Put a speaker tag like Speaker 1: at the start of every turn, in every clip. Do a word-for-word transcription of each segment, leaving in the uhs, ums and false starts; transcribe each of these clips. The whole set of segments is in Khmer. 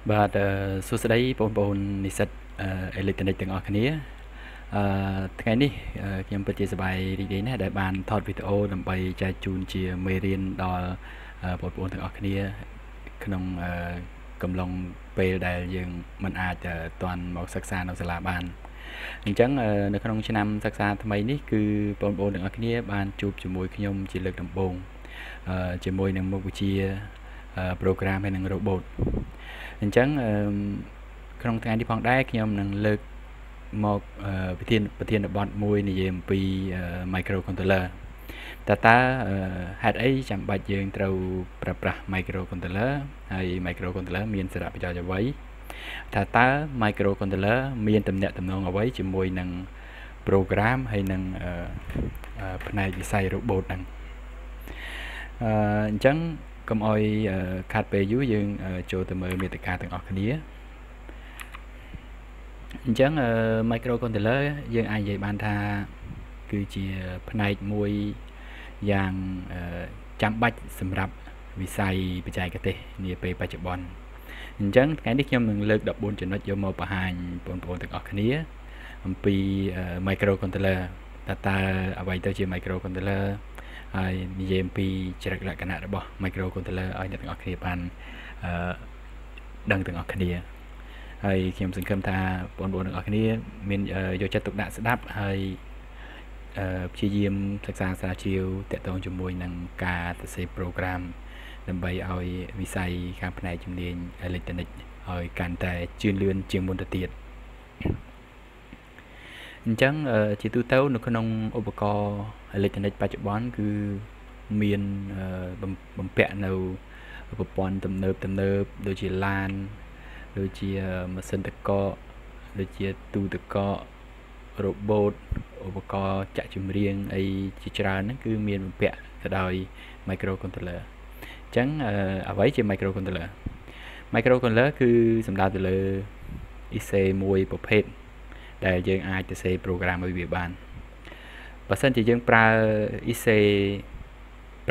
Speaker 1: បាទសួស្តីបងប្អូននិស្សិតអេឡិចត្រូនិកទាំងអស់គ្នាអឺថ្ងៃនេះខ្ញុំពិតជាសប្បាយរីករាយណាស់ដែលបានថតវីដេអូដើម្បីចែកជូនជាមេរៀនដល់បងប្អូនទាំងអស់គ្នាក្នុងកំឡុងពេលដែលយើងមិនអាចទាន់មកសិក្សានៅសាលាបានអញ្ចឹងនៅក្នុងឆ្នាំសិក្សាថ្មីនេះគឺបងប្អូនទាំងអស់គ្នាបានជួបជាមួយខ្ញុំជាលើកដំបូងជាមួយនឹងមុខវិជ្ជា program ហើយនឹង robot អញ្ចឹងក្នុងថ្ងៃនេះផងដែរខ្ញុំនឹងលើកមកប្រធានប្រធានបទមួយនិយាយអំពី microcontroller តើតើហេតុអីចាំបាច់យើងត្រូវប្រើប្រាស់ microcontroller ហើយ microcontroller មានសារៈប្រយោជន៍អ្វីតើតើ microcontroller មានតំណែងតំណងអ្វីជាមួយនឹង program ហើយនឹងផ្នែកវិស័យ robot ហ្នឹងអញ្ចឹងកុំអោយខាត់ពេលយូរយើងចូលទៅមើលមាតិកាទាំងអស់គ្នាអញ្ចឹង microcontroller យើងអាចនិយាយបានថាគឺជាផ្នែកមួយយ៉ាងចាំបាច់សម្រាប់វិស័យបច្ចេកទេសនាពេលបច្ចុប្បន្នអញ្ចឹងថ្ងៃនេះខ្ញុំនឹងលើកដប់បួនចំណុចយកមកបង្ហាញបងប្អូនទាំងអស់គ្នាអំពី microcontroller តើតើអ្វីទៅជា microcontroller ហើយនិយាយអំពីចរិតលក្ខណៈរបស់ microcontroller ឲ្យអ្នកទាំងអស់គ្នាបានអឺដឹងទាំងអស់គ្នាហើយខ្ញុំសង្ឃឹមថាបងប្អូនទាំងអស់គ្នាមានយកចិត្តទុកដាក់ស្ដាប់ហើយអឺព្យាយាមសិក្សាស្រាវជ្រាវទាក់ទងជាមួយនឹងការសរសេរ program ដើម្បីឲ្យវិស័យខាងផ្នែកជំនាញអេឡិចត្រូនិកឲ្យកាន់តែជឿនលឿនជាងមុនទៅទៀតអញ្ចឹងជាទូទៅនៅក្នុងឧបករណ៍អេឡិចត្រូនិកបច្ចុប្បន្នគឺមានបំពាក់នៅប្រព័ន្ធទំនើបទំនើបដូចជា LAN ដូចជាម៉ាស៊ីនតកកដូចជាទូទឹកកក robot ឧបករណ៍ចាក់ចម្រៀងអីជាច្រើនហ្នឹងគឺមានបំពាក់ទៅដោយ microcontroller អញ្ចឹងអ្វីជា microcontroller microcontroller គឺសំដៅទៅលើ i c មួយប្រភេទដែលយើងអាចទៅសេ program ឲ្យវាបានបើសិនជាយើងប្រើ i c 555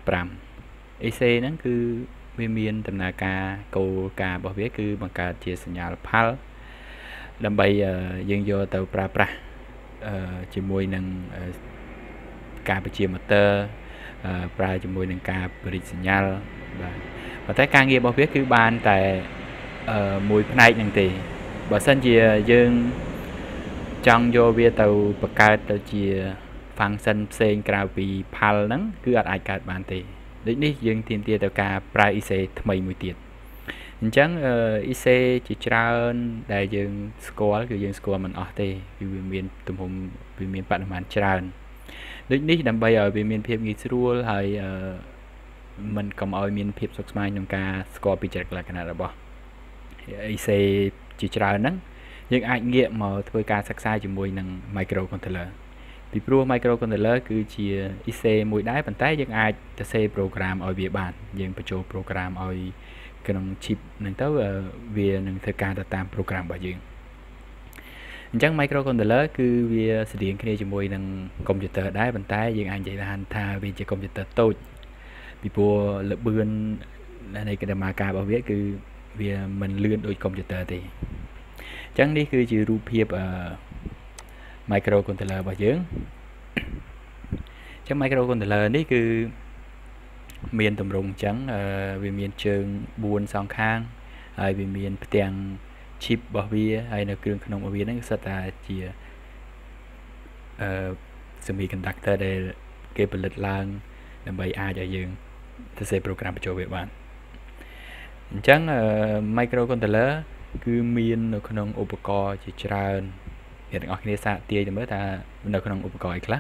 Speaker 1: i c ហ្នឹងគឺវាមានដំណើរការគោលការណ៍របស់វាគឺបង្កើតជាសញ្ញាផាល់ដើម្បីយើងយកទៅប្រើប្រាស់ជាមួយនឹងការបញ្ជា motor ប្រើជាមួយនឹងការបរិច្ឆសញ្ញាបាទប៉ុន្តែការងាររបស់វាគឺបានតែមួយផ្នែកហ្នឹងទេបើសិនជាយើងចង់យកវាទៅបង្កើតទៅជា function ផ្សេងក្រៅពី pal ហ្នឹងគឺអត់អាចកើតបានទេដូចនេះយើងទាមទារទៅការប្រើ i c ថ្មីមួយទៀតអញ្ចឹង i c ជាច្រើនដែលយើងស្គាល់គឺយើងស្គាល់មិនអស់ទេគឺវាមានទំហំវាមានបរិមាណច្រើនដូចនេះដើម្បីឲ្យវាមានភាពងាយស្រួលហើយមិនកុំឲ្យមានភាពស្មុគស្មាញក្នុងការស្គាល់ពីចរិតលក្ខណៈរបស់ i c ជាច្រើនហ្នឹងយើងអាចងាកមកធ្វើការសិក្សាជាមួយនឹង microcontroller ពីព្រោះ microcontroller គឺជា i c មួយដែរប៉ុន្តែយើងអាចទៅសេ program ឲ្យវាបានយើងបញ្ចូល program ឲ្យក្នុង chip ហ្នឹងទៅវានឹងធ្វើការទៅតាម program របស់យើងអញ្ចឹង microcontroller គឺវាស្រដៀងគ្នាជាមួយនឹង computer ដែរប៉ុន្តែយើងអាចនិយាយបានថាវាជា computer តូចពីព្រោះល្បឿននៃកិច្ចដំណើរការរបស់វាគឺវាមិនលឿនដូច computer ទេអញ្ចឹងនេះគឺជារូបភាពអឺ microcontroller របស់យើងអញ្ចឹង microcontroller នេះគឺមានទម្រង់អញ្ចឹងវាមានជើងបួនសងខាងហើយវាមានផ្ទាំង chip របស់វាហើយនៅគ្រឿងក្នុងរបស់វាហ្នឹងសុទ្ធតែជាអឺ semiconductor ដែលគេផលិតឡើងដើម្បីអាចឲ្យយើងទៅសេ program បញ្ចូលវាបានអញ្ចឹង microcontroller គឺមាននៅក្នុងឧបករណ៍ជាច្រើនអ្នកទាំងអស់គ្នាសាកទាយទៅមើលថានៅក្នុងឧបករណ៍អីខ្លះ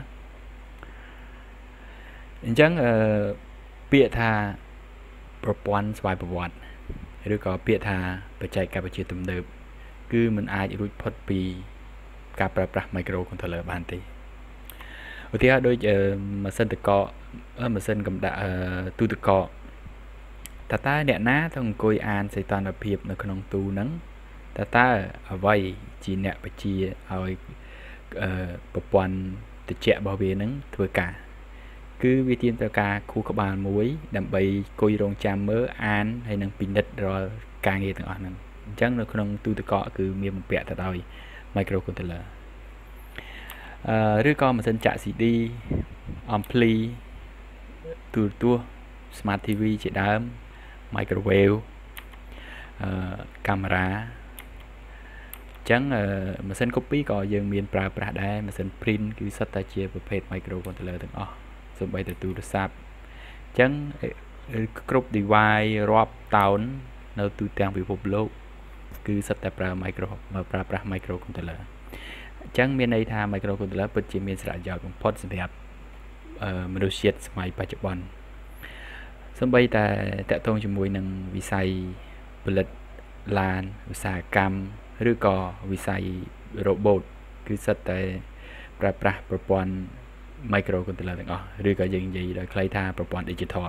Speaker 1: អញ្ចឹងអឺពាក្យថាប្រព័ន្ធស្វ័យប្រវត្តិឬក៏ពាក្យថាបច្ចេកវិទ្យាទំនើបគឺมันអាចរួចផុតពីការប្រើប្រាស់ microcontroller បានទេឧទាហរណ៍ដូចម៉ាស៊ីនតកកម៉ាស៊ីនកំដាក់ទូទឹកកកតើតើអ្នកណាទៅអង្គុយអានសីតុណ្ហភាពនៅក្នុងទូហ្នឹងតើតើអ្វីជាអ្នកបញ្ជាឲ្យប្រព័ន្ធត្រជាក់របស់វានឹងធ្វើការគឺវាទាមត្រូវការខួរក្បាលមួយដើម្បីគួយរងចាំមើលអានហើយនឹងពិនិត្យរាល់ការងារទាំងអស់ហ្នឹងអញ្ចឹងនៅក្នុងទូទឹកកកគឺមានបំពាក់ទៅដោយ microcontroller អឺឬក៏ម៉ាស៊ីនចាក់ C D ampli ទូរទស្សន៍ smart ធី វី ជាដើម microwave អឺកាមេរ៉ាអញ្ចឹងម៉ាស៊ីន copy ក៏យើងមានប្រើប្រាស់ដែរម៉ាស៊ីន print គឺសុទ្ធតែជាប្រភេទ microcontroller ទាំងអស់សូម្បីតែទូរស័ព្ទអញ្ចឹងគ្រប់ device រាប់តោននៅទូទាំងពិភពលោកគឺសុទ្ធតែប្រើ micro ប្រើប្រាស់ microcontroller អញ្ចឹងមានន័យថា microcontroller ពិតជាមានសារៈប្រយោជន៍បំផុតសម្រាប់មនុស្សជាតិសម័យបច្ចុប្បន្នសូម្បីតែតកតងជាមួយនឹងវិស័យផលិតឡានឧស្សាហកម្មឬក៏វិស័យ robot គឺសិតតែប្រើប្រាស់ប្រព័ន្ធ microcontroller ទាំងអស់ឬក៏យើងនិយាយដោយខ្លីថាប្រព័ន្ធ digital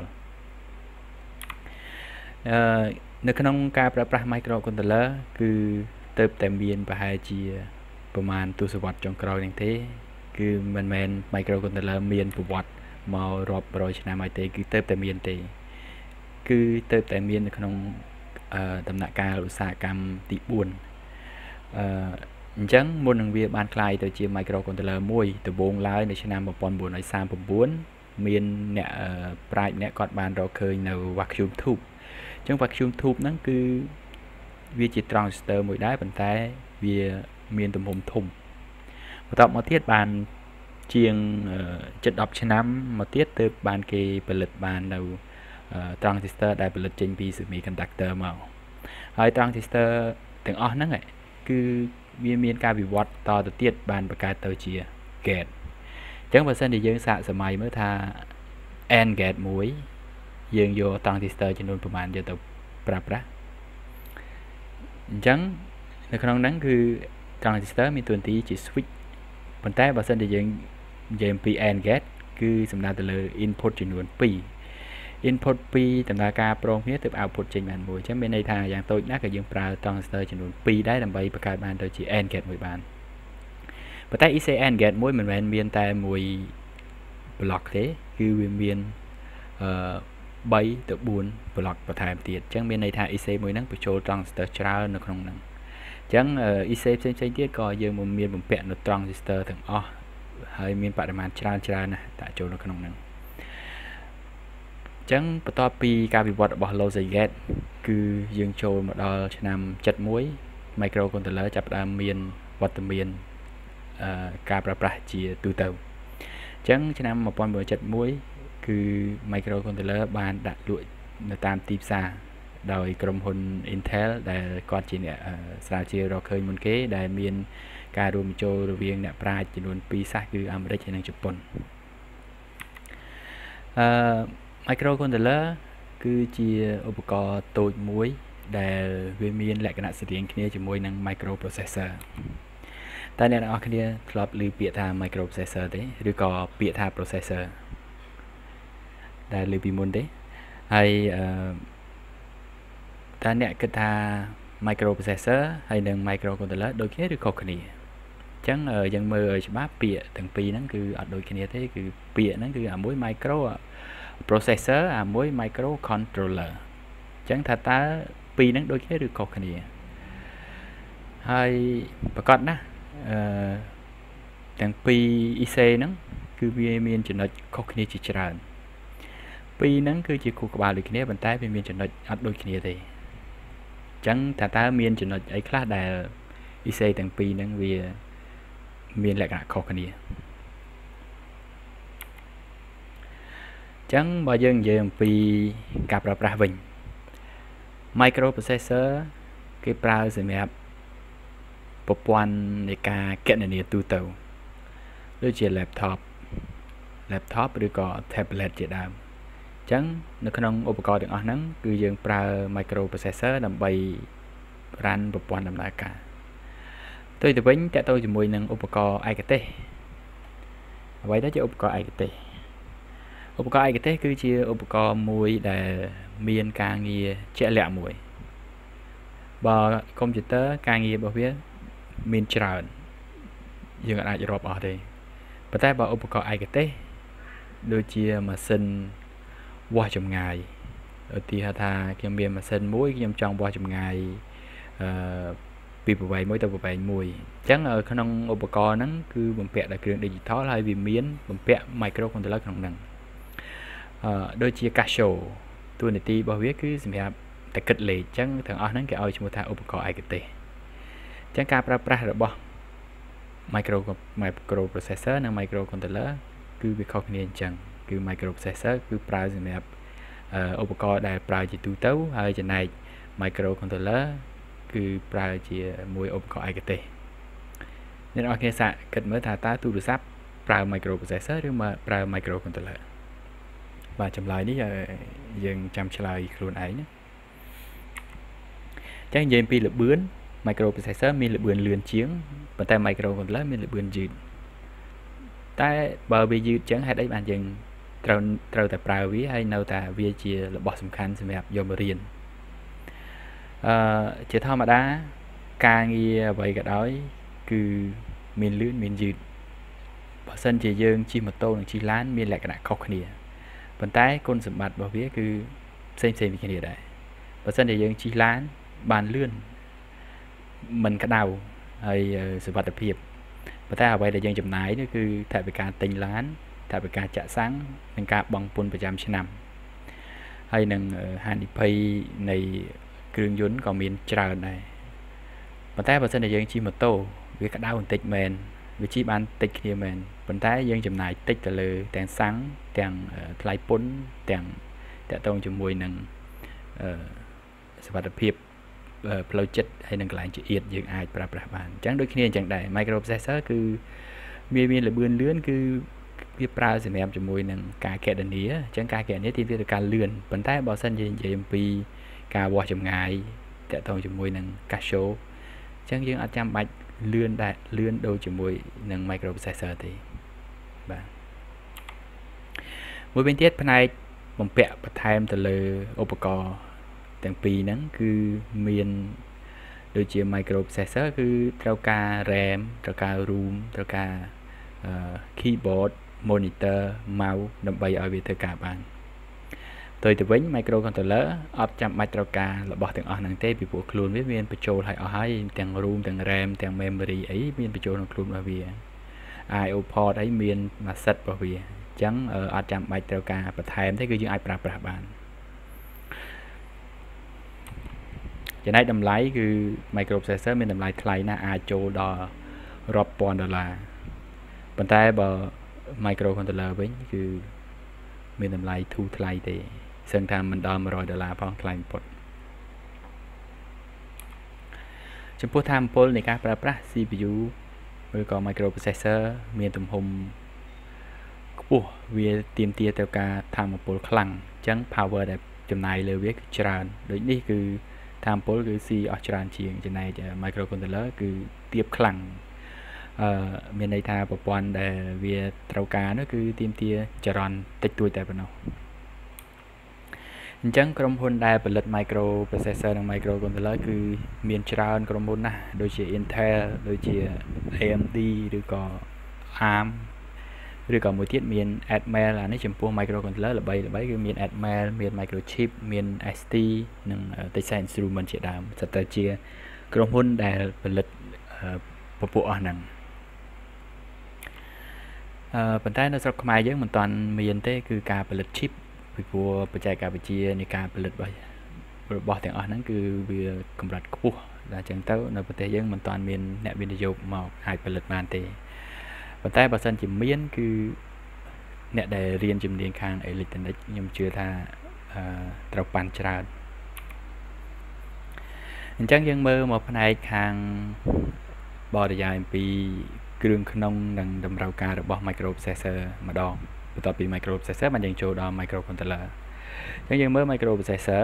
Speaker 1: អឺនៅក្នុងការប្រើប្រាស់ microcontroller គឺទៅតែមានប្រហែលជាប្រមាណទសវត្សរ៍ចុងក្រោយនេះទេគឺមិនមែន microcontroller មានប្រវត្តិមករាប់រយឆ្នាំហើយទេគឺទៅតែមានទេគឺទៅតែមាននៅក្នុងដំណាក់កាលឧស្សាហកម្មទីបួនអឺអញ្ចឹងមុននឹងវាបានក្លាយទៅជា microcontroller មួយដំបូងឡើយនៅឆ្នាំmột nghìn bốn trăm ba mươi chínមានអ្នកប្រាជ្ញម្នាក់គាត់បានរកឃើញនៅ vacuum tube អញ្ចឹង vacuum tube ហ្នឹងគឺវាជា transistor មួយដែរប៉ុន្តែវាមានទំហំធំបន្ទាប់មកទៀតបានជាងជិតដប់ឆ្នាំមកទៀតទើបបានគេផលិតបាននៅ transistor ដែលផលិតចេញពី semiconductor មកហើយ transistor ទាំងអស់ហ្នឹងគឺវាមានការវិវត្តតទៅទៀតបានបង្កើតទៅជា gate អញ្ចឹងបើសិនជាយើងសាកសម័យមើលថា AND gate មួយយើងយក transistor ចំនួនប្រមាណយកទៅប្រើប្រាស់អញ្ចឹងនៅក្នុងហ្នឹងគឺ transistor មានតួនាទីជា switch ប៉ុន្តែបើសិនជាយើងនិយាយអំពី AND gate គឺសំដៅទៅលើ input ចំនួនពីរ input ពីរដំណើរការប្រងគ្នាទើប output ចេញបានមួយអញ្ចឹងមានន័យថាយ៉ាងតូចណាស់ក៏យើងប្រើ transistor ចំនួនពីរដែរដើម្បីបង្កើតបានទៅជា AND gate មួយបានប៉ុន្តែ AND gate មួយមិនមែនមានតែមួយ block ទេគឺវាមានអឺ3ទៅ4 block បន្ថែមទៀតអញ្ចឹងមានន័យថា อี ซี មួយហ្នឹងបញ្ចូល transistor ច្រើននៅក្នុងហ្នឹងអញ្ចឹង อี ซี ផ្សេងៗទៀតក៏យើងមានបំពាក់នៅ transistor ទាំងអស់ហើយមានបរិមាណច្រើនច្រើនណាស់ដាក់ចូលនៅក្នុងហ្នឹងអញ្ចឹងបន្ទាប់ពីការវិវត្តរបស់ logic gate គឺយើងចូលមកដល់ឆ្នាំ71 microcontroller ចាប់ផ្ដើមមានវត្តមានអឺការប្រើប្រាស់ជាទូទៅអញ្ចឹងឆ្នាំmột nghìn bốn trăm七mươi mốtគឺ microcontroller បានដាក់លក់នៅតាមទីផ្សារដោយក្រុមហ៊ុន Intel ដែលគាត់ជាអ្នកស្រាវជ្រាវរកឃើញមុនគេដែលមានការរួមបញ្ចូលរវាងអ្នកប្រាជ្ញចំនួនពីរសាសគឺអាមេរិកហើយនិងជប៉ុនអឺ microcontroller គឺជាឧបករណ៍តូចមួយដែលវាមានលក្ខណៈស្រដៀងគ្នាជាមួយនឹង microprocessor តែអ្នកនរគ្នាធ្លាប់ឮពាក្យថា microprocessor ទេឬក៏ពាក្យថា processor ដែលឮពីមុនទេហើយអឺតើអ្នកគិតថា microprocessor ហើយនិង microcontroller ដូចគ្នាឬខុសគ្នាអញ្ចឹងយើងមើលឲ្យច្បាស់ពាក្យទាំងពីរហ្នឹងគឺអត់ដូចគ្នាទេគឺពាក្យហ្នឹងគឺអាមួយ micro processor អាមួយ microcontroller អញ្ចឹងថាតើពីរហ្នឹងដូចគ្នាឬខុសគ្នាហើយប្រកាសណាអឺទាំងពីរ อี ซี ហ្នឹងគឺវាមានចំណុចខុសគ្នាជាច្រើនពីរហ្នឹងគឺជាខួរក្បាលដូចគ្នាប៉ុន្តែវាមានចំណុចអត់ដូចគ្នាទេអញ្ចឹងថាតើមានចំណុចអីខ្លះដែល อี ซี ទាំងពីរហ្នឹងវាមានលក្ខណៈខុសគ្នាអញ្ចឹងបើយើងនិយាយអំពីការប្រើប្រាស់វិញ microprocessor គេប្រើសម្រាប់ប្រព័ន្ធនៃការគណនាទូទៅដូចជា laptop laptop ឬក៏ tablet ជាដើមអញ្ចឹងនៅក្នុងឧបករណ៍ទាំងអស់ហ្នឹងគឺយើងប្រើ microprocessor ដើម្បី run ប្រព័ន្ធដំណើរការផ្ទុយទៅវិញតទៅជាមួយនឹងឧបករណ៍ឯកទេសអ្វីទៅជាឧបករណ៍ឯកទេសឧបករណ៍ឯកទេសគឺជាឧបករណ៍មួយដែលមានការងារជាក់លាក់មួយបើកុំព្យូទ័រការងាររបស់វាមានច្រើនយើងអាចរាប់អស់ទេប៉ុន្តែបើឧបករណ៍ឯកទេសដូចជាម៉ាស៊ីនវាស់ចម្ងាយឧទាហរណ៍ថាខ្ញុំមានម៉ាស៊ីនមួយខ្ញុំចង់វាស់ចម្ងាយអឺពីប្រវែងមួយទៅប្រវែងមួយអញ្ចឹងក្នុងឧបករណ៍ហ្នឹងគឺបំពាក់ដោយគ្រឿង digital ហើយវាមានបំពាក់ microcontroller ក្នុងហ្នឹងអឺដូចជា Casio តួនាទីរបស់វាគឺសម្រាប់តែគិតលេខអញ្ចឹងទាំងអស់ហ្នឹងគេឲ្យឈ្មោះថាឧបករណ៍ឯកទេសអញ្ចឹងការប្រើប្រាស់របស់ micro microprocessor និង microcontroller គឺវាខុសគ្នាអញ្ចឹងគឺ microprocessor គឺប្រើសម្រាប់ឧបករណ៍ដែលប្រើជាទូទៅហើយចំណែក microcontroller គឺប្រើជាមួយឧបករណ៍ឯកទេសអ្នកនរគ្នាសាកគិតមើលថាតើទូរស័ព្ទប្រើ microprocessor ឬមកប្រើ microcontroller បាទចម្លើយនេះយើងចាំឆ្លើយខ្លួនឯងណាអញ្ចឹងនិយាយពីល្បឿន microprocessor មានល្បឿនលឿនជាងប៉ុន្តែ microcontroller មានល្បឿនយឺតតែបើវាយឺតអញ្ចឹងហេតុអីបានយើងត្រូវត្រូវតែប្រើវាហើយនៅតែវាជារបស់សំខាន់សម្រាប់យកមករៀនអឺជាធម្មតាការងារអ្វីក៏ដោយគឺមានលឿនមានយឺតបើសិនជាយើងជិះម៉ូតូនិងជិះឡានមានលក្ខណៈខុសគ្នាប៉ុន្តែគុណសម្បត្តិរបស់វាគឺផ្សេងផ្សេងពីគ្នាដែរបើសិនជាយើងជិះឡានបានលឿនមិនក្តៅហើយសុវត្ថិភាពប៉ុន្តែអ្វីដែលយើងចំណាយនោះគឺថវិកាទិញឡានថវិកាចាក់សាំងនិងការបង់ពន្ធប្រចាំឆ្នាំហើយនឹងហានិភ័យនៃគ្រឿងយន្តក៏មានច្រើនដែរប៉ុន្តែបើសិនជាយើងជិះម៉ូតូវាក្តៅបន្តិចមែនវាជិះបានតិចគ្នាមែនប៉ុន្តែយើងចំណាយតិចទៅលើទាំងសាំងទាំងថ្លៃពន្ធទាំងតាក់ទងជាមួយនឹងសុវត្ថិភាពផ្លូវចិត្តហើយនឹងកន្លែងជាអៀតយើងអាចប្រើប្រាស់បានអញ្ចឹងដូចគ្នាអញ្ចឹងដែរ microprocessor គឺមានមានល្បឿនលឿនគឺវាប្រើសម្រាប់ជាមួយនឹងការកណនាអញ្ចឹងការកណនាទាមទារការលឿនប៉ុន្តែបើសិនជានិយាយអំពីការវាស់ចម្ងាយតាក់ទងជាមួយនឹង Casio អញ្ចឹងយើងអត់ចាំបាច់លឿនដែរលឿនដូចជាមួយនឹង microprocessor ទេបាទមួយវិញទៀតផ្នែកបំពាក់បន្ថែមទៅលើឧបករណ៍ទាំងពីរហ្នឹងគឺមានដូចជា microprocessor គឺត្រូវការ RAM ត្រូវការ ROM ត្រូវការ keyboard monitor mouse ដើម្បីឲ្យវាធ្វើការបានផ្ទុយទៅវិញ microcontroller អត់ចាំបាច់ត្រូវការរបស់ទាំងអស់ហ្នឹងទេពីព្រោះខ្លួនវាមានបញ្ចូលឲ្យអស់ហើយទាំង ROM ទាំង RAM ទាំង memory អីមានបញ្ចូលក្នុងខ្លួនរបស់វា I O port អីមានម៉ាស៊ីនរបស់វាអញ្ចឹងអត់ចាំបាច់ត្រូវការបន្ថែមទេគឺយើងអាចប្រើប្រាស់បានចំណែកតម្លៃគឺ microprocessor មានតម្លៃថ្លៃណាស់អាចចូលដល់រាប់ពាន់ដុល្លារប៉ុន្តែបើ microcontroller វិញគឺមានតម្លៃធូរថ្លៃទេសឹងថាមិនដល់100ដុល្លារផងថ្លៃបំផុតចំពោះថាមពលនៃការប្រើប្រាស់ C P U ឬក៏ microprocessor មានទំហំខ្ពស់វាទាមទារទៅការថាមពលខ្លាំងអញ្ចឹង power ដែលចំណាយលើវាគឺច្រើនដូចនេះគឺថាមពលគឺស៊ីអស់ច្រើនជាងចំណែក microcontroller គឺទាបខ្លាំងអឺមានន័យថាប្រព័ន្ធដែលវាត្រូវការនោះគឺទាមទារចរន្តតិចតួចតែប៉ុណ្ណោះអញ្ចឹងក្រុមហ៊ុនដែលផលិត microprocessor និង microcontroller គឺមានច្រើនក្រុមហ៊ុនណាស់ដូចជា Intel ដូចជា A M D ឬក៏ ARM ឬក៏មួយទៀតមាន Atmel អានេះចំពោះ microcontroller ល្បីល្បីគឺមាន Atmel មាន Microchip មាន S T និង Texas Instruments ជាដើមស្ថិតតែជាក្រុមហ៊ុនដែលផលិតពពួកអស់ហ្នឹងអឺប៉ុន្តែនៅស្រុកខ្មែរយើងមិនទាន់មានទេគឺការផលិត chip ពីព្រោះបច្ចេកវិទ្យានៃការផលិតរបស់ទាំងអស់ហ្នឹងគឺវាកម្រិតខ្ពស់តែអញ្ចឹងទៅនៅប្រទេសយើងមិនទាន់មានអ្នកវិនិយោគមកអាចផលិតបានទេប៉ុន្តែបើសិនជាមានគឺអ្នកដែលរៀនជំនាញខាងអេឡិចត្រូនិកខ្ញុំជឿថាអឺត្រូវប៉ាន់ច្រើនអញ្ចឹងយើងមើលមកផ្នែកខាងបរិយាយអំពីគ្រឿងក្នុងនិងតម្រូវការរបស់ microprocessor ម្ដងបន្ទាប់ពី microprocessor បានយើងចូលដល់ microcontroller អញ្ចឹងយើងមើល microprocessor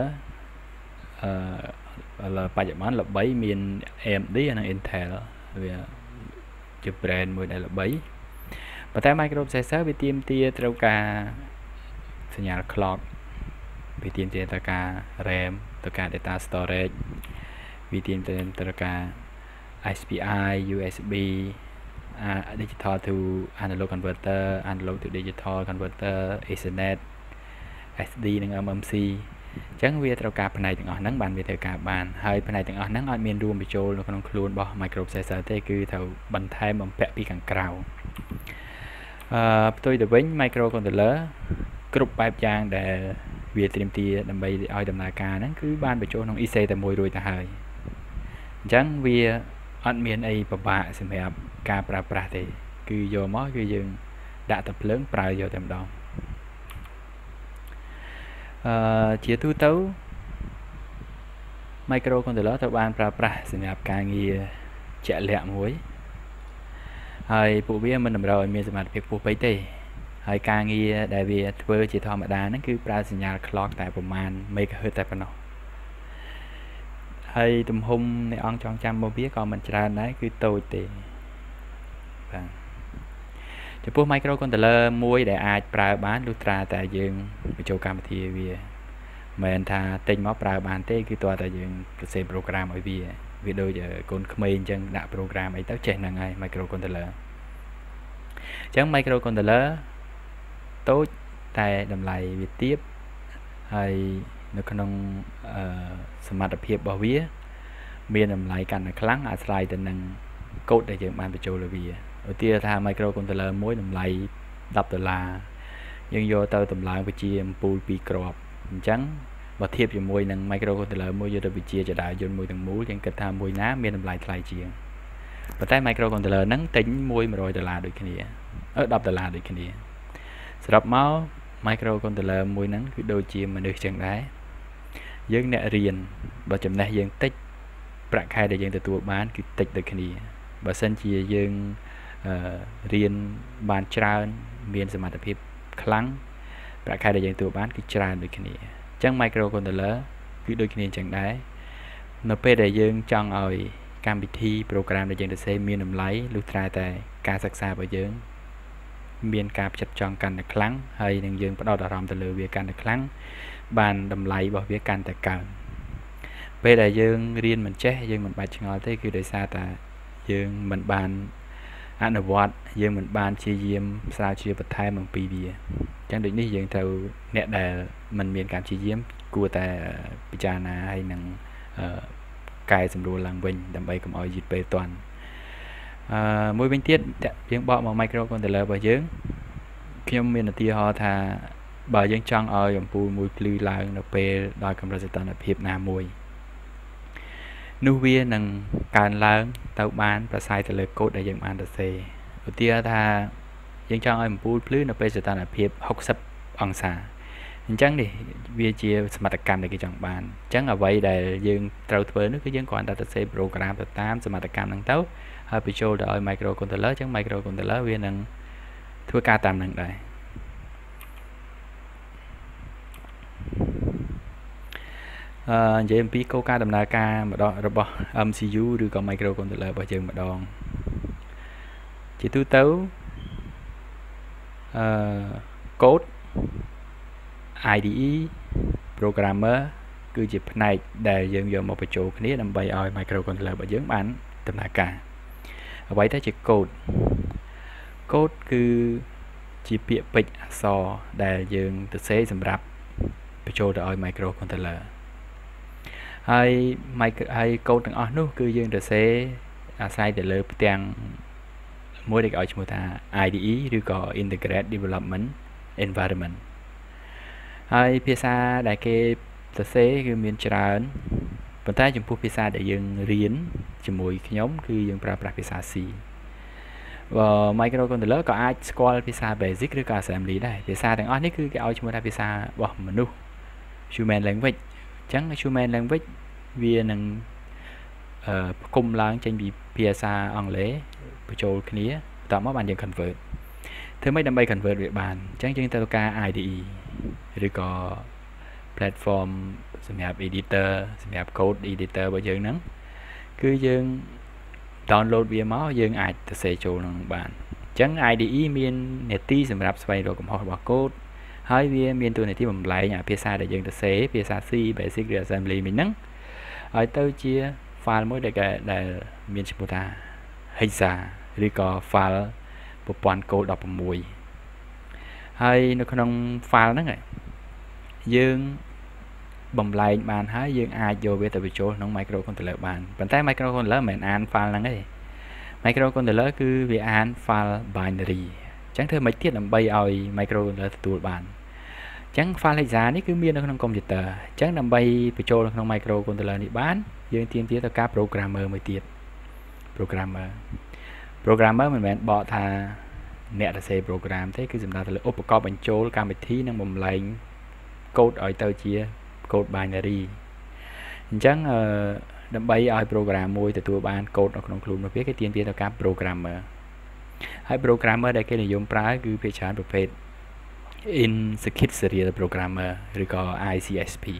Speaker 1: អឺបច្ចុប្បន្នល្បីមាន A M D និង Intel វាជា brand មួយដែលល្បីប៉ុន្តែ microprocessor វាទាមទារត្រូវការសញ្ញា clock វាទាមទារត្រូវការ RAM ត្រូវការ data storage វាទាមទារត្រូវការ S P I U S B digital to analog converter analog to digital converter Ethernet เอส ดี និង เอ็ม เอ็ม ซี អញ្ចឹងវាត្រូវការផ្នែកទាំងអស់ហ្នឹងបានវាត្រូវការបានហើយផ្នែកទាំងអស់ហ្នឹងអត់មានរួមបញ្ចូលនៅក្នុងខ្លួនរបស់ microprocessor ទេគឺត្រូវបន្ថែមបំពាក់ពីខាងក្រៅអឺផ្ទុយទៅវិញ microcontroller គ្រប់បែបយ៉ាងដែលវាត្រៀមទាដើម្បីឲ្យដំណើរការហ្នឹងគឺបានបញ្ចូលក្នុង អ៊ី ซี តែមួយរួចទៅហើយអញ្ចឹងវាអត់មានអីពិបាកសម្រាប់ការប្រើប្រាស់ទេគឺយកមកគឺយើងដាក់ទៅភ្លើងប្រើយកតែម្ដងអឺជាទូទៅ microcontroller ត្រូវបានប្រើប្រាស់សម្រាប់ការងារជាក់លាក់មួយហើយពួកវាមិនតម្រូវឲ្យមានសមត្ថភាពខ្ពស់ពេកទេហើយការងារដែលវាធ្វើជាធម្មតាហ្នឹងគឺប្រើសញ្ញា clock តែប្រមាណ megahertz តែប៉ុណ្ណោះហើយទំហំនៃអង្គចងចាំរបស់វាក៏មិនច្រើនដែរគឺតូចទេបាទចំពោះ microcontroller មួយដែលអាចប្រើបានលុះត្រាតែយើងបញ្ចូលកម្មវិធីវាមិនមែនថាទិញមកប្រើបានទេគឺតើតែយើងសរសេរ program ឲ្យវាវាដូចកូនក្មេងអញ្ចឹងដាក់ program អីទៅចេះហ្នឹងហើយ microcontroller អញ្ចឹង microcontroller តូចតែតម្លៃវាទាបហើយនៅក្នុងសមត្ថភាពរបស់វាមានតម្លៃកាន់តែខ្លាំងអាស្រ័យទៅនឹងកូដដែលយើងបានបញ្ចូលលើវាឧទាហរណ៍ថា microcontroller មួយតម្លៃដប់ដុល្លារយើងយកទៅតម្លើងវិជាអំពូលពីរគ្រាប់អញ្ចឹងបើធៀបជាមួយនឹង microcontroller មួយយកទៅវិជាចដាយន្តមួយទាំងមូលយើងគិតថាមួយណាមានតម្លៃថ្លៃជាងប៉ុន្តែ microcontroller ហ្នឹងទិញមួយ100ដុល្លារដូចគ្នាអឺ10ដុល្លារដូចគ្នាសរុបមក microcontroller មួយហ្នឹងគឺដូចជាមនុស្សចឹងដែរយើងអ្នករៀនបើចំណេះយើងតិចប្រាក់ខែដែលយើងទទួលបានគឺតិចដូចគ្នាបើសិនជាយើងរៀនបានច្រើនមានសមត្ថភាពខ្លាំងប្រាក់ខែដែលយើងទទួលបានគឺច្រើនដូចគ្នាអញ្ចឹង microcontroller គឺដូចគ្នាអញ្ចឹងដែរនៅពេលដែលយើងចង់ឲ្យកម្មវិធី program ដែលយើងសរសេរមានតម្លៃលុះត្រាតែការសិក្សារបស់យើងមានការផ្ចិតផ្ចង់កាន់តែខ្លាំងហើយនឹងយើងផ្ដោតអារម្មណ៍ទៅលើវាកាន់តែខ្លាំងបានតម្លៃរបស់វាកាន់តែកើនពេលដែលយើងរៀនមិនចេះយើងមិនបាច់ឆ្ងល់ទេគឺដោយសារតែយើងមិនបានអនុវត្តយើងមិនបានព្យាយាមស្រាវជ្រាវបន្ថែមអំពីវាអញ្ចឹងដូចនេះយើងត្រូវអ្នកដែលមិនមានការព្យាយាមគួរតែពិចារណាហើយនឹងកែសម្រួលឡើងវិញដើម្បីកុំឲ្យយឺតពេលទាន់អឺមួយវិញទៀតយើងបកមក microcontroller របស់យើងខ្ញុំមានឧទាហរណ៍ថាបើយើងចង់ឲ្យអំពូលមួយភ្លឺឡើងនៅពេលដល់កម្រិតសីតុណ្ហភាពណាមួយនោះវានឹងកើនឡើងទៅបានប្រស័យទៅលើកូដដែលយើងបានសរសេរឧទាហរណ៍ថាយើងចង់ឲ្យអំពូលភ្លឺនៅពេលសីតុណ្ហភាពហុកសិបអង្សាអញ្ចឹងនេះវាជាសមត្ថកម្មដែលគេចង់បានអញ្ចឹងអ្វីដែលយើងត្រូវធ្វើនោះគឺយើងគ្រាន់តែសរសេរ program ទៅតាមសមត្ថកម្មហ្នឹងទៅហើយបញ្ចូលទៅឲ្យ microcontroller អញ្ចឹង microcontroller វានឹងធ្វើការតាមហ្នឹងដែរអឺនិយាយអំពីគោលការណ៍ដំណើរការម្ដងរបស់ អេម ស៊ី យូ ឬក៏ microcontroller របស់យើងម្ដងជាទូទៅអឺកូដ អាយ ឌី អ៊ី programmer គឺជាផ្នែកដែលយើងយកមកបញ្ចូលគ្នាដើម្បីឲ្យ microcontroller របស់យើងបានដំណើរការអ្វីទៅជាកូដកូដគឺជាពាក្យពេចន៍អក្សរដែលយើងសរសេរសម្រាប់បញ្ចូលទៅឲ្យ microcontroller ហើយ micro ហើយកូដទាំងអស់នោះគឺយើងសរសេរអាស្រ័យទៅលើផ្ទាំងមួយដែលគេឲ្យឈ្មោះថា អាយ ឌី អ៊ី ឬក៏ Integrated Development Environment ហើយភាសាដែលគេសរសេរគឺមានច្រើនប៉ុន្តែចំពោះភាសាដែលយើងរៀនជាមួយខ្ញុំគឺយើងប្រើប្រាស់ភាសា C បើ microcontroller ក៏អាចស្គាល់ភាសា basic ឬក៏ assembly ដែរភាសាទាំងអស់នេះគឺគេឲ្យឈ្មោះថាភាសារបស់មនុស្ស human language អញ្ចឹង human language វានឹងអឺផ្គុំឡើងចេញពីភាសាអង់គ្លេសបញ្ចូលគ្នាបន្តមកបានយើង convert ធ្វើម៉េចដើម្បី convert វាបានអញ្ចឹងយើងត្រូវការ អាយ ឌី អ៊ី ឬក៏ platform សម្រាប់ editor សម្រាប់ code editor របស់យើងហ្នឹងគឺយើង download វាមកយើងអាចសរសេរចូលក្នុងបានអញ្ចឹង អាយ ឌី អ៊ី មាននាទីសម្រាប់ស្វែងរកកំហុសរបស់ code ហើយវាមានតួនាទីបំលែងអាភាសាដែលយើងសរសេរភាសា C basic ឬ assembly មិញហ្នឹងឲ្យទៅជា file មួយដែលដែលមានឈ្មោះថា hexa ឬក៏ file ប្រព័ន្ធ code ដប់ប្រាំមួយ ហើយនៅក្នុង file ហ្នឹងយើង បំលែងបានហើយយើងអាចយកវាទៅបញ្ចូលក្នុង microcontroller បានប៉ុន្តែ microcontroller មិនមែនអាន file ហ្នឹងទេ microcontroller គឺវាអាន file binary អញ្ចឹងធ្វើមិនទៀតដើម្បីឲ្យ microcontroller ទទួលបានអញ្ចឹង file hexa នេះគឺមាននៅក្នុង computer អញ្ចឹងដើម្បីបញ្ចូលនៅក្នុង microcontroller នេះបានយើងទាមទារទៅការ programmer មួយទៀត programmer programmer មិនមែនបកថាអ្នកសរសេរ program ទេគឺសំដៅទៅលើឧបករណ៍បញ្ចូលកម្មវិធីនិងបំលែង code ឲ្យទៅជា code binary អញ្ចឹងអឺដើម្បីឲ្យ program មួយទទួលបាន code នៅក្នុងខ្លួនរបស់វាគេទាមទារទៅការ programmer ហើយ programmer ដែលគេនិយមប្រើគឺភាគច្រើនប្រភេទ in circuit serial programmer ឬក៏ I C S P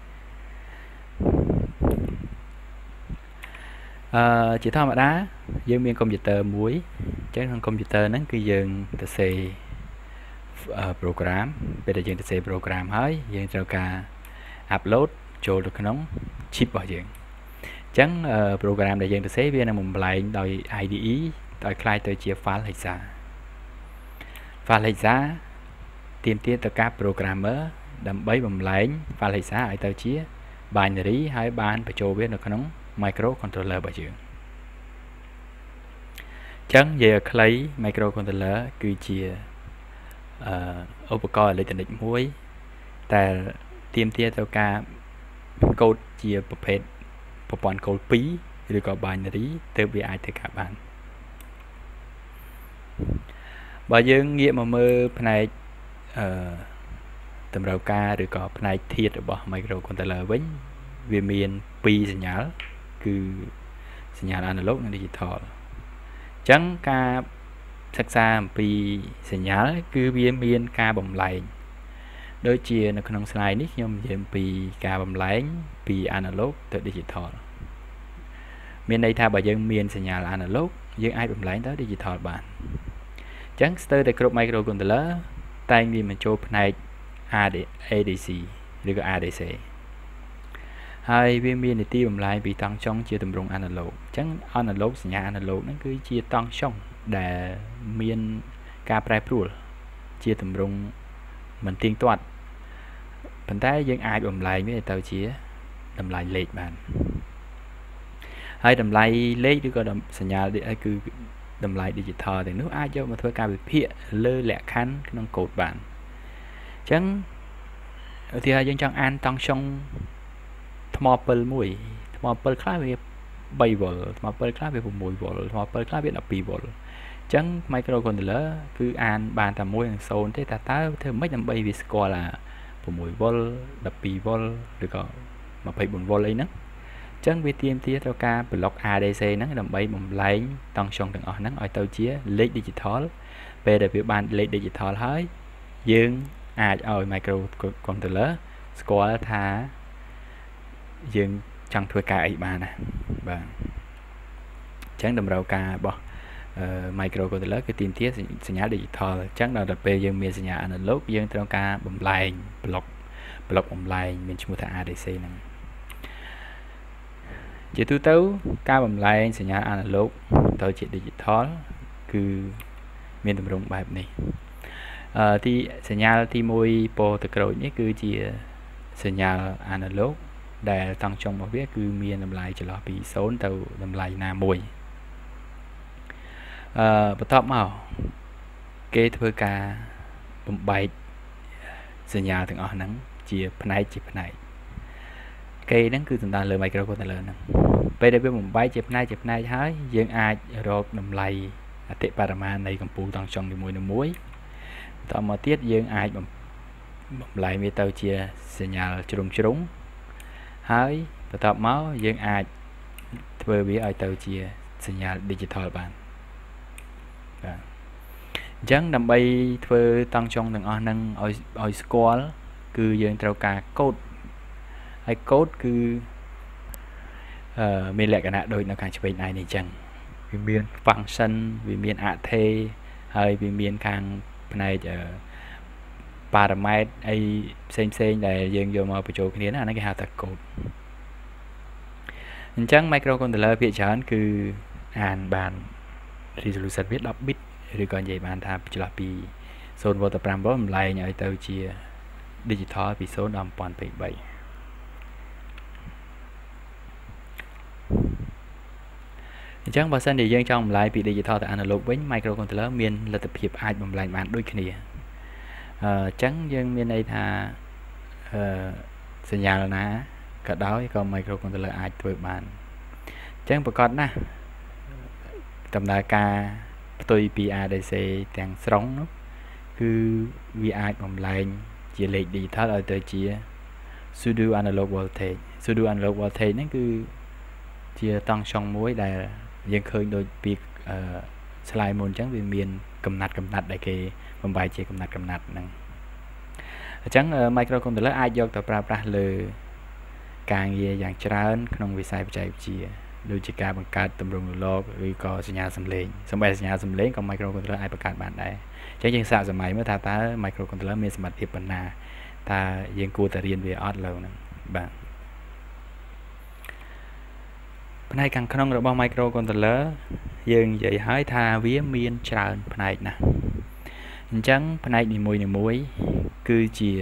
Speaker 1: អឺជាធម្មតាយើងមានកុំព្យូទ័រមួយអញ្ចឹងក្នុងកុំព្យូទ័រហ្នឹងគឺយើងទៅសេ program ពេលដែលយើងទៅសេ program ហើយយើងត្រូវការ upload ចូលទៅក្នុង chip របស់យើងអញ្ចឹង program ដែលយើងទៅសេវានឹងបំលែងដោយ I D E ឲ្យคล้ายទៅជា file hexa file hexa ទាមទារទៅការ programmer ដើម្បីបំលែង file hexa ឲ្យទៅជា binary ហើយបានបញ្ចូលវានៅក្នុង microcontroller របស់យើងអញ្ចឹងនិយាយឲ្យខ្លី microcontroller គឺជាអឺឧបករណ៍អេឡិចត្រូនិកមួយតែទាមទារទៅការ code ជាប្រភេទប្រព័ន្ធ code ពីរឬក៏ binary ទើបវាអាចធ្វើការបានបើយើងងាកមកមើលផ្នែកអឺតម្រូវការឬក៏ផ្នែកធាតុរបស់ microcontroller វិញវាមានពីរសញ្ញាគឺសញ្ញា analog និង digital អញ្ចឹងការសិក្សាអំពីសញ្ញាគឺវាមានការបំលែងដូចជានៅក្នុង slide នេះខ្ញុំនិយាយអំពីការបំលែងពី analog ទៅ digital មានន័យថាបើយើងមានសញ្ញា analog យើងអាចបំលែងទៅ digital បានអញ្ចឹងស្ទើរតែគ្រប់ microcontroller តែងមានបញ្ចូលផ្នែក A D C ឬក៏ A D C ហើយវាមាននីតិបំលែងពីតង់ចុងជាទម្រង់ analog អញ្ចឹង analog សញ្ញា analog ហ្នឹងគឺជាតង់ចុងដែលមានការប្រែប្រួលជាទម្រង់មិនទៀងទាត់ប៉ុន្តែយើងអាចបំលែងវាទៅជាតម្លៃលេខបានហើយតម្លៃលេខឬក៏សញ្ញាគឺតម្លៃ digital ទាំងនោះអាចយកមកធ្វើការវិភាគលើលក្ខខណ្ឌក្នុងកូដបានអញ្ចឹងឧទាហរណ៍យើងចង់អានតង់ចុងថ្មពិលមួយថ្មពិលខ្លះវា3វ៉ុលថ្មពិលខ្លះវា6វ៉ុលថ្មពិលខ្លះវា12វ៉ុលអញ្ចឹង microcontroller គឺអានបានតែមួយនិងศูนย์ទេតែតើធ្វើម៉េចដើម្បីវាស្គាល់អា6វ៉ុល12វ៉ុលឬក៏24វ៉ុលអីហ្នឹងអញ្ចឹងវាទាមទារត្រូវការ block A D C ហ្នឹងដើម្បីបំលែងតង់ចុងទាំងអស់ហ្នឹងឲ្យទៅជាលេខ digital ពេលដែលវាបានលេខ digital ហើយយើងអាចឲ្យ microcontroller ស្គាល់ថាយើងចង់ធ្វើការអីបានណាបាទអញ្ចឹងតម្រូវការរបស់ microcontroller គឺទាមទារសញ្ញា digital អញ្ចឹងដល់ពេលយើងមានសញ្ញា analog យើងត្រូវការបំលែង block block បំលែងមានឈ្មោះថា A D C ហ្នឹងជាទូទៅការបំលែងសញ្ញា analog ទៅជា digital គឺមានទម្រង់បែបនេះអឺទីសញ្ញាទីមួយពោទៅក្រូចនេះគឺជាសញ្ញា analog ដែលតង់ចុងរបស់វាគឺមានតម្លៃចន្លោះពីศูนย์ទៅតម្លៃណាមួយអឺបន្ទាប់មកគេធ្វើការបំបែកសញ្ញាទាំងអស់ហ្នឹងជាផ្នែកជាផ្នែកគេហ្នឹងគឺសំដៅលើ microcontroller ហ្នឹងពេលដែលវាបំបែកជាផ្នែកជាផ្នែកហើយយើងអាចរកតម្លៃអតិបរមានៃកម្ពស់តង់ចុងនីមួយៗបន្តមកទៀតយើងអាចបំលែងវាទៅជាសញ្ញាជ្រុងជ្រុងហើយបន្ទាប់មកយើងអាចធ្វើវាឲ្យទៅជាសញ្ញា digital បានបាទអញ្ចឹងដើម្បីធ្វើតង់ចុងទាំងអស់ហ្នឹងឲ្យឲ្យស្គាល់គឺយើងត្រូវការកូដហើយកូដគឺអឺមានលក្ខណៈដូចនៅខាងឆ្វេងដៃនេះអញ្ចឹងវាមាន function វាមានអថេហើយវាមានខាងផ្នែកអឺ parameter អីផ្សេងផ្សេងដែលយើងយកមកបញ្ចូលគ្នាណាអានេះគេហៅថាកូដអញ្ចឹង microcontroller ភាគច្រើនគឺអានបាន resolution វា ten bit ឬក៏និយាយបានថាចន្លោះពីzero volt ដល់five volt បំលែងឲ្យទៅជា digital ពីzeroដល់one thousand twenty-threeអញ្ចឹងបើសិនជាយើងចង់បំលែងពី digital ទៅ analog វិញ microcontroller មានលទ្ធភាពអាចបំលែងបានដូចគ្នាអញ្ចឹងយើងមានន័យថាអឺសញ្ញាណាក៏ដោយក៏ microcontroller អាចធ្វើបានអញ្ចឹងប្រកបណាស់ដំណើរការផ្ទុយពី a d c ទាំងស្រុងនោះគឺវាអាចបំលែងជាលេខ digital ឲ្យទៅជា pseudo analog voltage pseudo analog voltage ហ្នឹងគឺជាតង់ចុងមួយដែលយើងឃើញដូចពីអឺ slide មុនអញ្ចឹងវាមានកំណាត់កំណាត់ដែលគេបំបែកជាកំណាត់កំណាត់ហ្នឹងអញ្ចឹង microcontroller អាចយកទៅប្រើប្រាស់លើការងារយ៉ាងច្រើនក្នុងវិស័យបច្ចេកវិទ្យាដូចជាការបង្កើតទម្រង់រលកឬក៏សញ្ញាសំឡេងសូម្បីសញ្ញាសំឡេងក៏ microcontroller អាចបង្កើតបានដែរអញ្ចឹងយើងសាកសម័យមើលថាតើ microcontroller មានសមត្ថភាពប៉ុណ្ណាតើយើងគួរតែរៀនវាអត់លើហ្នឹងបាទផ្នែកខាងក្នុងរបស់ microcontroller យើងនិយាយហើយថាវាមានច្រើនផ្នែកណាស់អញ្ចឹងផ្នែកនីមួយៗគឺជា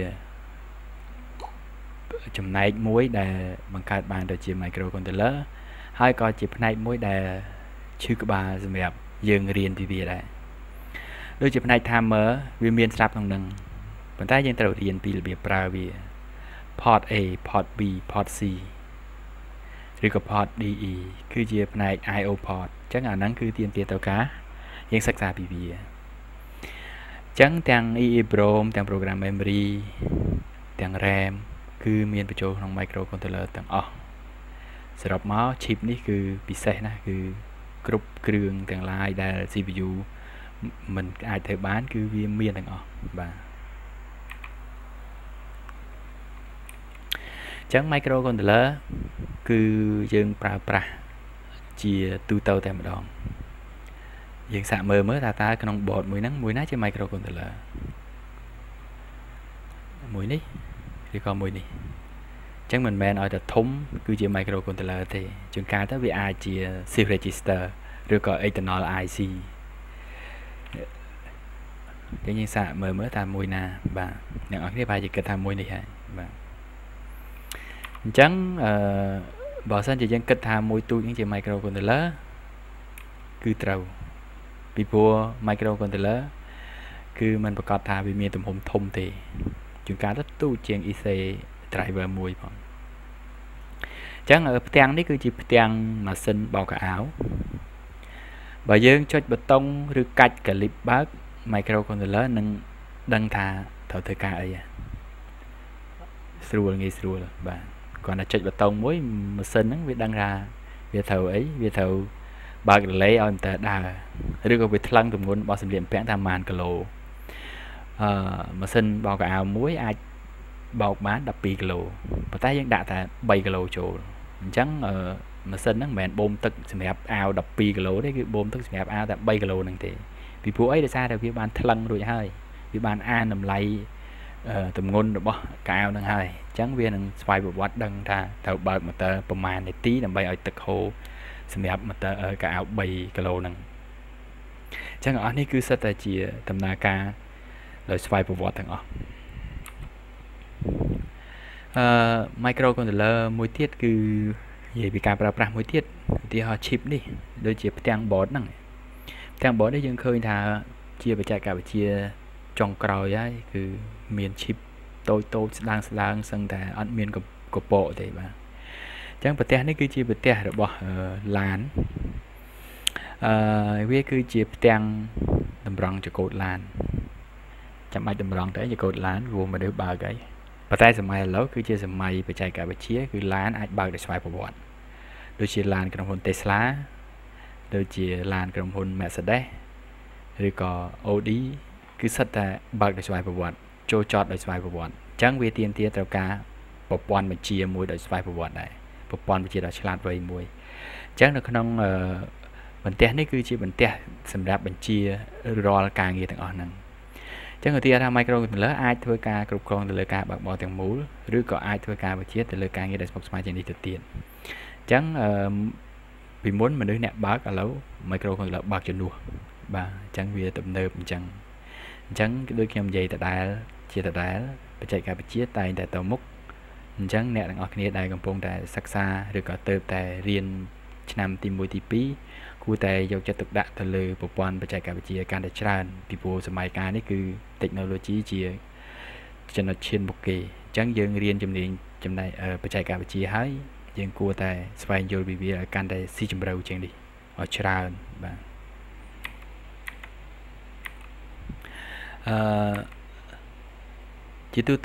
Speaker 1: ចំណែកមួយដែលបង្កើតបានទៅជា microcontroller ហើយក៏ជាផ្នែកមួយដែលឈឺក្បាលសម្រាប់យើងរៀនពីវាដែរដូចជាផ្នែក timer វាមានស្រាប់ក្នុងនឹងប៉ុន្តែយើងត្រូវរៀនពីរបៀបប្រើវា port A port B port C ឬក៏ port D E គឺជាផ្នែក I O port អញ្ចឹងអាហ្នឹងគឺទាមទារទៅការយើងសិក្សាពីវាអញ្ចឹងទាំង EEPROM ទាំង program memory ទាំង RAM គឺមានបញ្ចូលក្នុង microcontroller ទាំងអស់សរុបមក chip នេះគឺពិសេសណាស់គឺគ្រប់គ្រឿងទាំងឡាយដែល C P U មិនអាចធ្វើបានគឺវាមានទាំងអស់បាទអញ្ចឹង microcontroller គឺយើងប្រើប្រាស់ជាទូទៅតែម្ដងយើងសាកមើលមើលថាតើក្នុង board មួយហ្នឹងមួយណាជា microcontroller មួយនេះឬក៏មួយនេះអញ្ចឹងមិនមែនឲ្យតែធំគឺជា microcontroller ទេជួនកាលទៅវាអាចជា shift register ឬក៏ external I C អញ្ចឹងយើងសាកមើលមើលថាមួយណាបាទអ្នកនរគ្នាប្រហែលជាគិតថាមួយនេះហើយបាទអញ្ចឹងអឺបើសិនជាយើងគិតថាមួយទូចនេះជា microcontroller គឺត្រូវពីព្រោះ microcontroller គឺมันប្រកាសថាវាមានទំហំធំទេជួនកាលទៅទូចជាង E C driver មួយផងអញ្ចឹងផ្ទាំងនេះគឺជាផ្ទាំងម៉ាស៊ីនបោកខោអាវបើយើងចុចប៊ូតុងឬកាច់កាលីបបើក microcontroller នឹងដឹងថាត្រូវធ្វើការអីស្រួលងាយស្រួលបាទគ្រាន់តែចុចប៊ូតុងមួយម៉ាស៊ីនហ្នឹងវាដឹងថាវាត្រូវអីវាត្រូវបើក relay ឲ្យម៉ូទ័រដើរឬក៏វាថ្លឹងទម្ងន់របស់សម្លៀកបំពាក់ថាប៉ុន្មានគីឡូអឺម៉ាស៊ីនបោកខោអាវមួយអាចបោកបានtwelveគីឡូប៉ុន្តែយើងដាក់តែthreeគីឡូចូលអញ្ចឹងម៉ាស៊ីនហ្នឹងមិនមែនបូមទឹកសម្រាប់អាវtwelveគីឡូទេគឺបូមទឹកសម្រាប់អាវតែthreeគីឡូហ្នឹងទេពីព្រោះអីដោយសារតែវាបានថ្លឹងរួចហើយវាបានអានតម្លៃទម្ងន់របស់កៅហ្នឹងហើយអញ្ចឹងវានឹងស្វ័យប្រវត្តិដឹងថាត្រូវបើកម៉ូទ័រប្រមាណនាទីដើម្បីឲ្យទឹកហូរសម្រាប់ម៉ូទ័រកៅthreeគីឡូហ្នឹងអញ្ចឹងអស់នេះគឺសិតតែជាដំណើរការដោយស្វ័យប្រវត្តិទាំងអស់អឺ microcontroller មួយទៀតគឺនិយាយពីការប្រើប្រាស់មួយទៀតឧទាហរណ៍ chip នេះដូចជាផ្ទាំង board ហ្នឹងផ្ទាំង board នេះយើងឃើញថាជាបច្ចេកវិទ្យាចុងក្រោយហើយគឺមាន chip តូចតូចស្ដើងស្ដើងសឹងតែអត់មានកពកទេបាទអញ្ចឹងប្រទេសនេះគឺជាប្រទេសរបស់ឡានអឺវាគឺជាផ្ទាំងតម្រង់ចង្កូតឡានចាំបាច់តម្រង់ទៅចង្កូតឡានវាមនុស្សបើកអីប៉ុន្តែសម័យឥឡូវគឺជាសម័យបច្ចេកវិទ្យាគឺឡានអាចបើកដោយស្វ័យប្រវត្តិដូចជាឡានក្រុមហ៊ុន Tesla ដូចជាឡានក្រុមហ៊ុន Mercedes ឬក៏ Audi គឺសិតតែបើកដោយស្វ័យប្រវត្តិចូលចតដោយស្វ័យប្រវត្តិអញ្ចឹងវាទាមទារត្រូវការប្រព័ន្ធបញ្ជាមួយដោយស្វ័យប្រវត្តិដែរប្រព័ន្ធបញ្ជាដ៏ឆ្លាតវៃមួយអញ្ចឹងនៅក្នុងបន្ទះនេះគឺជាបន្ទះសម្រាប់បញ្ជារាល់ការងារទាំងអស់ហ្នឹងអញ្ចឹងឧទាហរណ៍ថា microcontroller អាចធ្វើការគ្រប់គ្រងទៅលើការបើកបរទាំងមូលឬក៏អាចធ្វើការបញ្ជាទៅលើការងារដែលស្មុគស្មាញជាងនេះទៅទៀតអញ្ចឹងពីមុនមនុស្សអ្នកបើកឥឡូវ microcontroller បើកជំនួសបាទអញ្ចឹងវាទំនើបអញ្ចឹងអញ្ចឹងដូចខ្ញុំនិយាយដដែលជាដដែលបច្ចេកវិទ្យាតែងតែទៅមុខអញ្ចឹងអ្នកទាំងអស់គ្នាដែលកំពុងតែសិក្សាឬក៏ទៅតែរៀនឆ្នាំទីមួយទីពីរគួរតែយកចិត្តទុកដាក់ទៅលើប្រព័ន្ធបច្ចេកវិទ្យាកាន់តែច្រើនពីព្រោះសម័យកាលនេះគឺ technology ជាចំណុចឈានមុខគេអញ្ចឹងយើងរៀនជំនាញចំណែកបច្ចេកវិទ្យាហើយយើងគួរតែស្វែងយល់ពីវាឲ្យកាន់តែស៊ីជម្រៅជាងនេះឲ្យច្រើនបាទអឺជាទូទៅ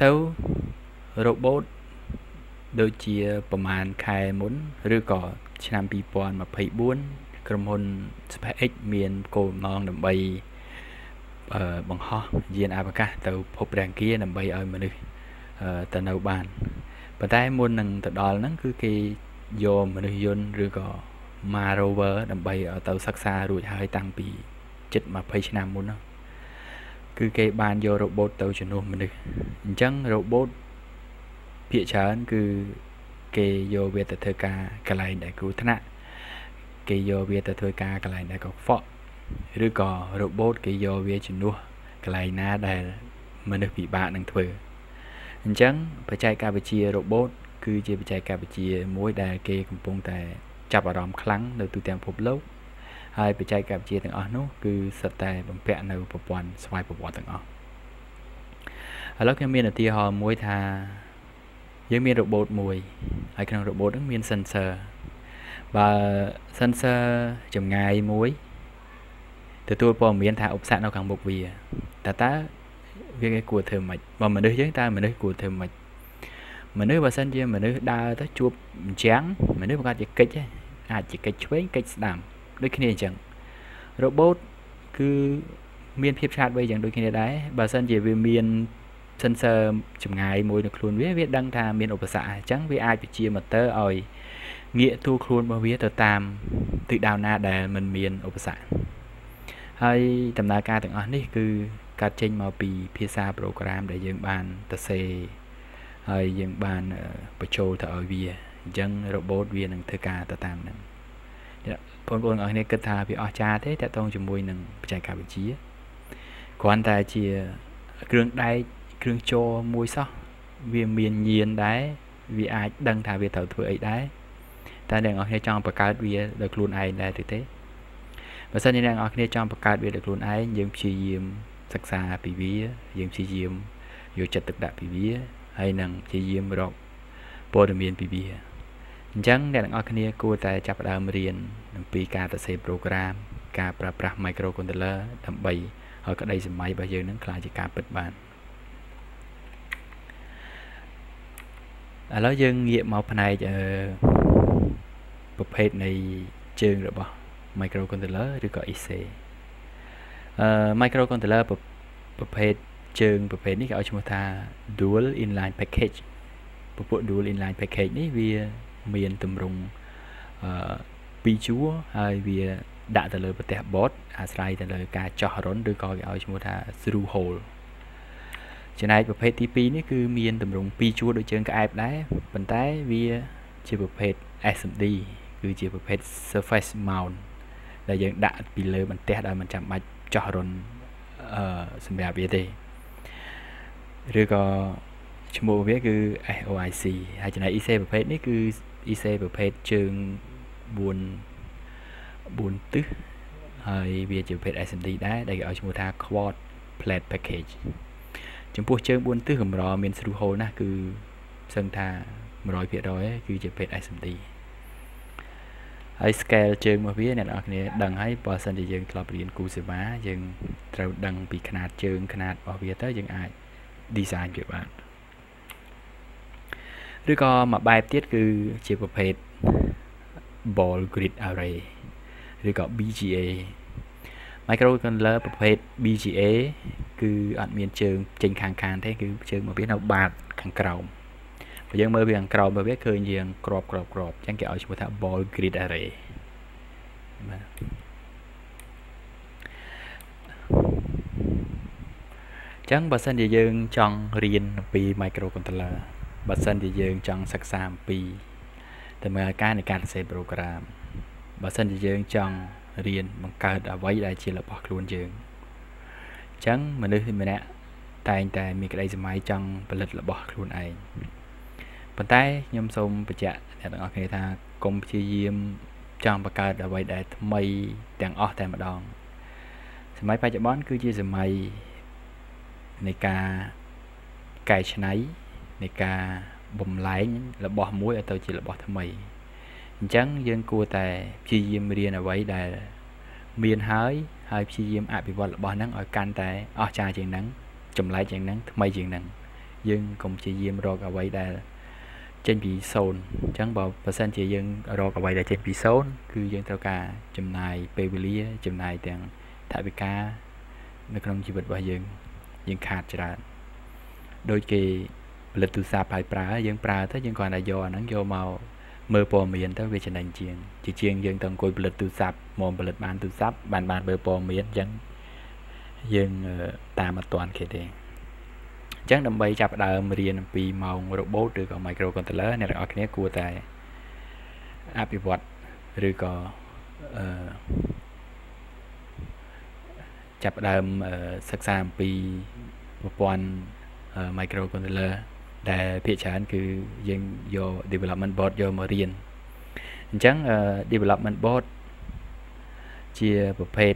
Speaker 1: robot ដូចជាប្រហែលខែមុនឬក៏ឆ្នាំពីរពាន់ម្ភៃបួនក្រុមហ៊ុន SpaceX មានគោលបំណងដើម្បីអឺបង្ហោះយានអវកាសទៅភពរាង្គកាសដើម្បីឲ្យមនុស្សទៅនៅបានប៉ុន្តែមុននឹងទៅដល់ហ្នឹងគឺគេយកមនុស្សយន្តឬក៏ Mars Rover ដើម្បីឲ្យទៅសិក្សារួចហើយតាំងពីជិតម្ភៃឆ្នាំមុនហ្នឹងគឺគេបានយក robot ទៅជំនួសមនុស្សអញ្ចឹង robot ភាគច្រើនគឺគេយកវាទៅធ្វើការកន្លែងដែលគ្រោះថ្នាក់គេយកវាទៅធ្វើការកន្លែងដែលកខ្វក់ឬក៏ robot គេយកវាជំនួសកន្លែងណាដែលមនុស្សពិបាកនឹងធ្វើអញ្ចឹងបច្ចេកវិទ្យា robot គឺជាបច្ចេកវិទ្យាមួយដែលគេកំពុងតែចាប់អារម្មណ៍ខ្លាំងនៅទូទាំងពិភពលោកហើយបច្ចេកវិទ្យាទាំងអស់នោះគឺសុទ្ធតែបំពាក់នៅប្រព័ន្ធស្វ័យប្រវត្តិទាំងអស់ឥឡូវខ្ញុំមានឧទាហរណ៍មួយថាយើងមាន robot មួយហើយក្នុង robot ហ្នឹងមាន sensor បើ sensor ចម្ងាយមួយទទួលព័ត៌មានថាឧបសគ្គនៅខាងមុខវាតើតើវាគេគួរធ្វើម៉េចបើមនុស្សយើងតើមនុស្សគួរធ្វើម៉េចមនុស្សបើសិនជាមនុស្សដើរទៅជួបអញ្ចឹងមនុស្សប្រកាសជាកិច្ចអាចជាកិច្ចឆ្វេងកិច្ចស្ដាំដូចគ្នាអញ្ចឹង robot គឺមានភាពឆ្លាតវៃយ៉ាងដូចគ្នាដែរបើសិនជាវាមាន sensor ចម្ងាយមួយនៅខ្លួនវាវាដឹងថាមានឧបសគ្គអញ្ចឹងវាអាចបញ្ជា motor ឲ្យងាកទូលខ្លួនរបស់វាទៅតាមទិសដៅណាដែលมันមានឧបសគ្គហើយដំណើរការទាំងអស់នេះគឺកើតចេញមកពីភាសា program ដែលយើងបានទៅសេហើយយើងបានបញ្ចូលទៅឲ្យវាអញ្ចឹង robot វានឹងធ្វើការទៅតាមហ្នឹងបងប្អូនទាំងអស់គ្នាគិតថាវាអស្ចារ្យទេតើតងជាមួយនឹងបច្ចេកវិទ្យាគ្រាន់តែជាគ្រឿងដែកគ្រឿងចរមួយសោះវាមានញៀនដែរវាអាចដឹងថាវាត្រូវធ្វើអីដែរតែអ្នកនរគ្នាចង់បង្កើតវាដោយខ្លួនឯងដែរឬទេបើសិនជាអ្នកនរគ្នាចង់បង្កើតវាដោយខ្លួនឯងយើងព្យាយាមសិក្សាពីវាយើងព្យាយាមយកចិត្តទុកដាក់ពីវាហើយនឹងព្យាយាមរកព័ត៌មានពីវាអញ្ចឹងអ្នកទាំងអស់គ្នាគួរតែចាប់ផ្ដើមរៀនអំពីការសរសេរ program ការប្រើប្រាស់ microcontroller ដើម្បីឲ្យក្តីសម័យរបស់យើងនឹងក្លាយជាការពិតបានឥឡូវយើងងាកមកផ្នែកអឺប្រភេទនៃជើងរបស់ microcontroller ឬក៏ i c អឺ microcontroller ប្រភេទជើងប្រភេទនេះគេឲ្យឈ្មោះថា dual inline package ពពួក dual inline package នេះវាមានទម្រង់អឺពីរជួរហើយវាដាក់ទៅលើប្រទេស board អាស្រ័យទៅលើការចោះរុនឬក៏គេឲ្យឈ្មោះថា through hole ចំណែកប្រភេទទីពីរនេះគឺមានទម្រង់ពីរជួរដូចជើងក្អែបដែរប៉ុន្តែវាជាប្រភេទ S M D គឺជាប្រភេទ surface mount ដែលយើងដាក់ពីលើបន្ទះដោយមិនចាំបាច់ចោះរុនអឺសម្រាប់វាទេឬក៏ឈ្មោះវាគឺ S O I C ហើយចំណែក I C ប្រភេទនេះគឺ I C ប្រភេទជើង4 4ទិសហើយវាជាប្រភេទ S M D ដែរដែលគេឲ្យឈ្មោះថា quad plate package ចំពោះជើង4ទិសកម្រមាន through hole ណាគឺសឹងថា one hundred percent គឺជាប្រភេទ S M D ហើយ scale ជើងរបស់វាអ្នកនរគ្នាដឹងហើយបើសិនជាយើងធ្លាប់រៀនគូសេវាយើងត្រូវដឹងពីຂະຫນាតជើងຂະຫນាតរបស់វាទៅយើងអាច design វាបានឬក៏មួយបែបទៀតគឺជាប្រភេទ ball grid array ឬក៏ B G A microcontroller ប្រភេទ B G A គឺអត់មានជើងចេញខាងខាងទេគឺជើងរបស់វានៅបាតខាងក្រោមបើយើងមើលពីខាងក្រោមរបស់វាឃើញជាងក្របក្របក្របអញ្ចឹងគេឲ្យឈ្មោះថា ball grid array បាទអញ្ចឹងបើសិនជាយើងចង់រៀនអំពី microcontroller បើសិនជាយើងចង់សិក្សាអំពីដំណើរការនៃការសរសេរ program បើសិនជាយើងចង់រៀនបង្កើតអ្វីដែលជារបស់ខ្លួនយើងអញ្ចឹងមនុស្សម្នាក់តែងតែមានក្តីសម័យចង់ផលិតរបស់ខ្លួនឯងប៉ុន្តែខ្ញុំសូមបញ្ជាក់អ្នកទាំងអស់គ្នាថាកុំព្យាយាមចង់បង្កើតអ្វីដែលថ្មីទាំងអស់តែម្ដងសម័យបច្ចុប្បន្នគឺជាសម័យនៃការកែច្នៃនៃការបំលែងរបស់មួយឲ្យទៅជារបស់ថ្មីអញ្ចឹងយើងគួរតែព្យាយាមរៀនអ្វីដែលមានហើយហើយព្យាយាមអភិវឌ្ឍរបស់ហ្នឹងឲ្យកាន់តែអស្ចារ្យជាងហ្នឹងចម្លែកជាងហ្នឹងថ្មីជាងហ្នឹងយើងកុំព្យាយាមរកអ្វីដែលចេញពីសូន្យអញ្ចឹងបើបើសិនជាយើងរកអ្វីដែលចេញពីសូន្យគឺយើងត្រូវការចំណាយពេលវេលាចំណាយទាំងថវិកានៅក្នុងជីវិតរបស់យើងយើងខាតច្រើនដូចគេផលិតទូរស័ព្ទឲ្យប្រើយើងប្រើទៅយើងគ្រាន់តែយកអាហ្នឹងយកមកមើលព័ត៌មានទៅវាចំណេញជាងជាជាងយើងទៅអង្គុយផលិតទូរស័ព្ទមកផលិតបានទូរស័ព្ទបានបានមើលព័ត៌មានអញ្ចឹងយើងតាមអត់ទាន់គេទេអញ្ចឹងដើម្បីចាប់ផ្ដើមរៀនអំពីម៉ោង robot ឬក៏ microcontroller អ្នកទាំងអស់គ្នាគួរតែអភិវឌ្ឍឬក៏អឺចាប់ផ្ដើមសិក្សាអំពីប្រព័ន្ធ microcontroller ដែលភាគច្រើនគឺយើងយក development board យកមករៀនអញ្ចឹង development board ជាប្រភេទ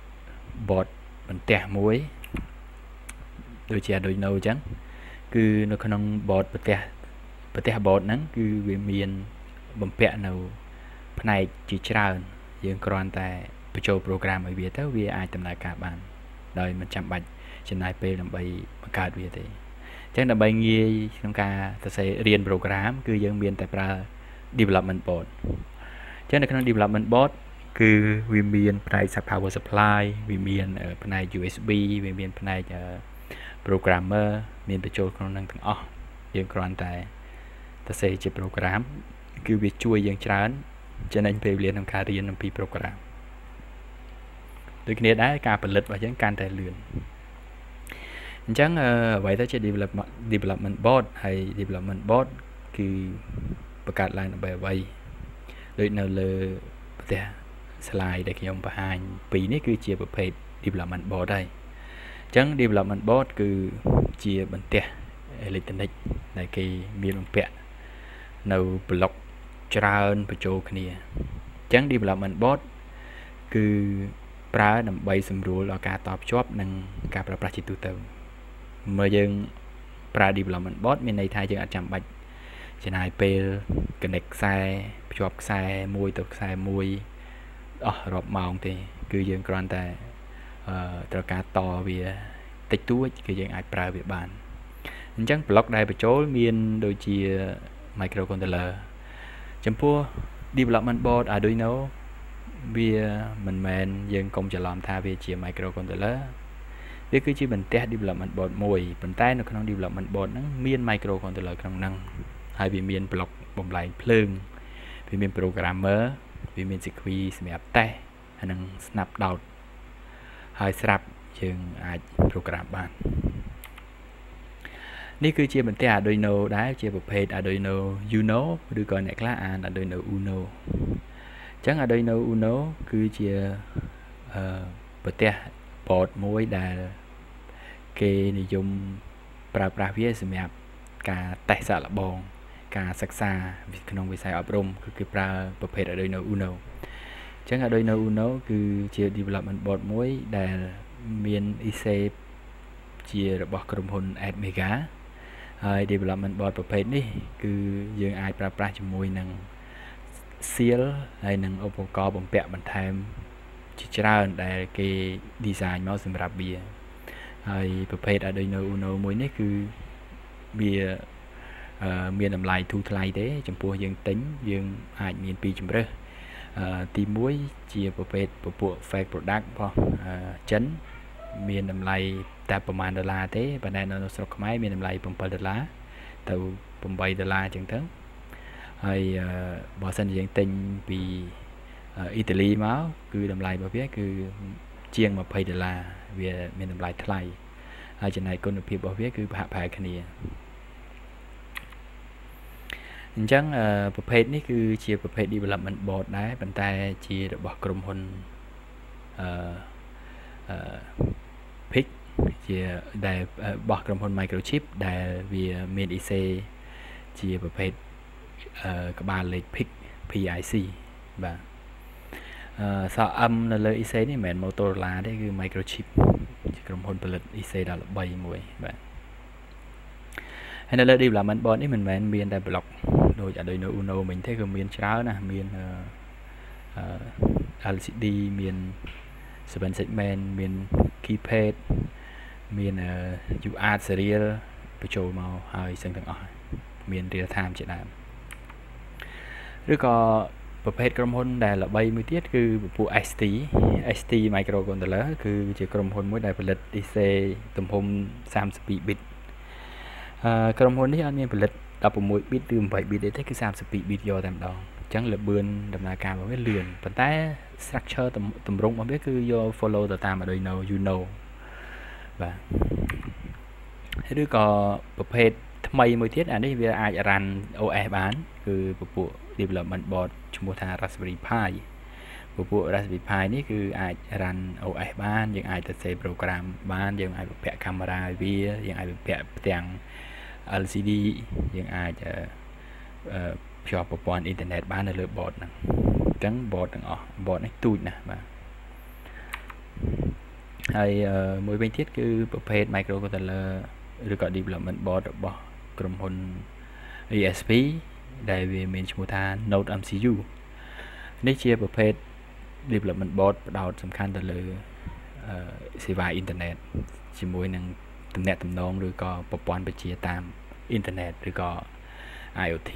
Speaker 1: board បន្ទះមួយដូចជា Arduino អញ្ចឹងគឺនៅក្នុង board បន្ទះបន្ទះ board ហ្នឹងគឺវាមានបំពាក់នៅផ្នែកជាច្រើនយើងគ្រាន់តែបញ្ចូល program ឲ្យវាទៅវាអាចដំណើរការបានដោយមិនចាំបាច់ចំណាយពេលដើម្បីបង្កើតវាទេអញ្ចឹងដើម្បីងាយក្នុងការសរសេររៀន program គឺយើងមានតែប្រើ development board អញ្ចឹងនៅក្នុង development board គឺវាមានផ្នែក power supply វាមានផ្នែក ยู เอส บี វាមានផ្នែក programmer មានបញ្ចូលក្នុងនឹងទាំងអស់យើងគ្រាន់តែសរសេរជា program គឺវាជួយយើងច្រើនចំណេញពេលវេលាក្នុងការរៀនអំពី program ដូចគ្នាដែរការផលិតរបស់យើងកាន់តែលឿនអញ្ចឹងអ្វីទៅជា development development board ហើយ development board គឺបង្កើតឡើងដើម្បីអ្វីដូចនៅលើផ្ទះ slide ដែលខ្ញុំបង្ហាញពីនេះគឺជាប្រភេទ development board ហើយអញ្ចឹង development board គឺជាបន្ទះអេឡិចត្រូនិកដែលគេមានបំពាក់នៅប្លុកច្រើនបញ្ចូលគ្នាអញ្ចឹង development board គឺប្រើដើម្បីសម្រួលដល់ការតភ្ជាប់និងការប្រើប្រាស់ជាទូទៅมื่อយើងប្រើ development board មានន័យថាយើងអាចចាំបាច់ចំណាយពេល connect ខ្សែភ្ជាប់ខ្សែមួយទៅខ្សែមួយអស់រាប់ម៉ោងទេគឺយើងគ្រាន់តែអឺត្រូវការតវាតិចតួចគឺយើងអាចប្រើវាបានអញ្ចឹង block ដែលបញ្ចូលមានដូចជា microcontroller ចំពោះ development board Arduino វាមិនមែនយើងកុំច្រឡំថាវាជា microcontroller វាគឺជាបន្ទះ development board មួយប៉ុន្តែនៅក្នុង development board ហ្នឹងមាន microcontroller ក្នុងហ្នឹងហើយវាមាន block បំលែងភ្លើងវាមាន programmer វាមាន circuit សម្រាប់តេស្តហើយនឹង snap down ហើយស្រាប់យើងអាច program បាននេះគឺជាបន្ទះ Arduino ដែរជាប្រភេទ Arduino Uno ឬក៏អ្នកខ្លះអាន Arduino Uno អញ្ចឹង Arduino Uno គឺជាអឺបន្ទះ board មួយដែលគេនិយមប្រើប្រាស់វាសម្រាប់ការតេស្តសាកល្បងការសិក្សាក្នុងវិស័យអប់រំគឺគេប្រើប្រភេទ Arduino Uno អញ្ចឹង Arduino Uno គឺជា development board មួយដែលមាន អ៊ី សី ជារបស់ក្រុមហ៊ុន Atmega ហើយ development board ប្រភេទនេះគឺយើងអាចប្រើប្រាស់ជាមួយនឹង seal ហើយនឹងឧបករណ៍បំពាក់បន្ថែមជាច្រើនដែលគេ design មកសម្រាប់វាហើយប្រភេទ Arduino Uno មួយនេះគឺវាមានតម្លៃធូរថ្លៃទេចំពោះយើងទិញយើងអាចមានពីរជម្រើសទីមួយជាប្រភេទពពួក fake product របស់ចិនមានតម្លៃតែប្រហែលដុល្លារទេប៉ុន្តែនៅស្រុកខ្មែរមានតម្លៃbảyដុល្លារទៅ八ដុល្លារអញ្ចឹងទៅហើយបើសិនជាយើងទិញពីអ៊ីតាលីមកគឺតម្លៃរបស់វាគឺជាង20ដុល្លារវាមានតម្លៃថ្លៃហើយចំណែកគុណភាពរបស់វាគឺប្រហាក់ប្រហែលគ្នាអអញ្ចឹងប្រភេទនេះគឺជាប្រភេទ development board ដែរប៉ុន្តែជារបស់ក្រុមហ៊ុនអឺអឺ pick ជាដែលរបស់ក្រុមហ៊ុន microchip ដែលវាមាន IC ជាប្រភេទអឺក្បាលលេខ pick พี ไอ ซี បាទអឺសក់ M នៅលើ IC នេះមិនមែន Motorola ទេគឺ microchip ជាក្រុមហ៊ុនផលិត IC ដល់ល្បីមួយបាទហើយនៅលើ development board នេះមិនមែនមានតែ block ដូច Arduino Uno មិញទេគឺមានច្រើនណាស់មានអឺ แอล ซี ดี មាន seven segment មាន keypad មាន ยู อาร์ serial បញ្ចូលមកហើយសឹងទាំងអស់មាន real time ជាដើមឬក៏ប្រភេទក្រុមហ៊ុនដែលល្បីមួយទៀតគឺពពួក เอส ที เอส ที microcontroller គឺជាក្រុមហ៊ុនមួយដែលផលិត ไอ ซี ទំហំthirty-two bit អឺក្រុមហ៊ុននេះអត់មានផលិតsixteen bit ឬeight bit ទេគឺthirty-two bit យកតែម្ដងអញ្ចឹងល្បឿនដំណើរការរបស់វាលឿនប៉ុន្តែ structure ទម្រង់របស់វាគឺយក follow ទៅតាម Arduino Uno បាទឬក៏ប្រភេទថ្មីមួយទៀតអានេះវាអាច run អូ เอส បានគឺពពួក development board ឈ្មោះថា Raspberry Pi ពពួក Raspberry Pi នេះគឺអាច run អូ เอส បានយើងអាចទៅ save program បានយើងអាចបំពាក់កាមេរ៉ាឲ្យវាយើងអាចបំពាក់ផ្ទាំង แอล ซี ดี យើងអាចអឺភ្ជាប់ប្រព័ន្ធអ៊ីនធឺណិតបាននៅលើ board ហ្នឹងអញ្ចឹង board ទាំងអស់ board នេះទូចណាស់បាទហើយមួយវិញទៀតគឺប្រភេទ microcontroller ឬក៏ development board របស់ក្រុមហ៊ុន อี เอส พี ដែលវាមានឈ្មោះថា Node เอ็ม ซี ยู នេះជាប្រភេទ development board ផ្ដោតសំខាន់ទៅលើសេវាអ៊ីនធឺណិតជាមួយនឹងទំនាក់ទំនងឬក៏ប្រព័ន្ធបញ្ជាតាមអ៊ីនធឺណិតឬក៏ IoT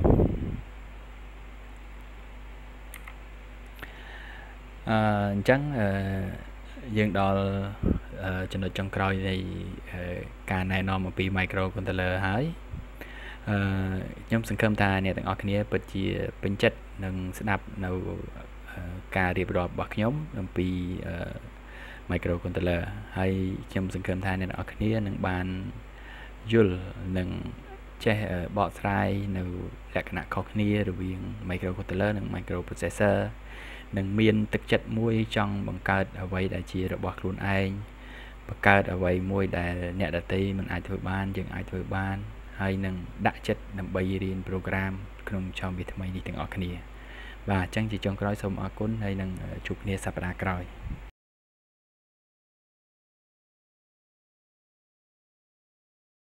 Speaker 1: អឺអញ្ចឹងអឺយើងដល់ចំណុចចុងក្រោយនៃការណែនាំអំពី microcontroller ហើយអឺខ្ញុំសង្ឃឹមថាអ្នកទាំងអស់គ្នាពិតជាពេញចិត្តនឹងស្ដាប់នៅការរៀបរាប់របស់ខ្ញុំអំពី microcontroller ហើយខ្ញុំសង្ឃឹមថាអ្នកទាំងអស់គ្នានឹងបានយល់និងចេះបកស្រាយនៅលក្ខណៈខុសគ្នារវាង microcontroller និង microprocessor នឹងមានទឹកចិត្តមួយចង់បង្កើតអ្វីដែលជារបស់ខ្លួនឯងបង្កើតអ្វីមួយដែលអ្នកដទៃមិនអាចធ្វើបានយើងអាចធ្វើបានហើយនឹងដាក់ចិត្តដើម្បីរៀន program ក្នុងចំវាថ្មីនេះទាំងអស់គ្នាបាទអញ្ចឹងជាចុងក្រោយសូមអរគុណហើយនឹងជួបគ្នាសប្តាហ៍ក្រោយ